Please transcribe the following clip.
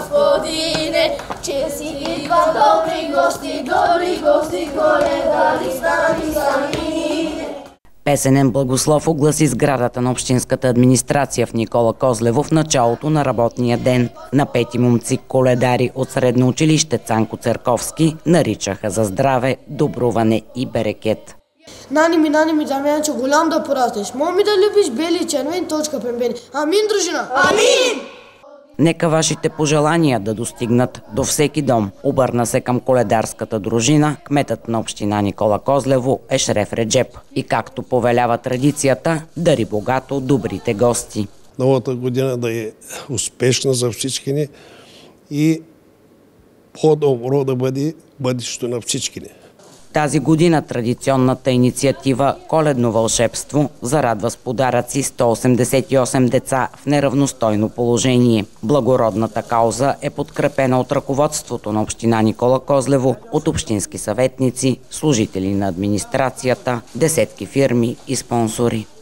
Господине, че си идва добри гости, коледа стани самине. Песенен благослов огласи сградата на общинската администрация в Никола Козлево в началото на работния ден. На 5 момци коледари от средно училище Цанко Церковски наричаха за здраве, добруване и берекет. Нани ми, Дамянчо, голям да порастеш. Моми да любиш бели, червени, точка пембени. Амин, дружина! Амин! Нека вашите пожелания да достигнат до всеки дом. Обърна се към коледарската дружина кметът на община Никола Козлево Ешреф Реджеп. И както повелява традицията, дари богато добрите гости. Новата година да е успешна за всички ни и по-добро да бъде бъдещето на всички ни. Тази година традиционната инициатива Коледно вълшебство зарадва с подаръци 188 деца в неравностойно положение. Благородната кауза е подкрепена от ръководството на община Никола Козлево, от общински съветници, служители на администрацията, десетки фирми и спонсори.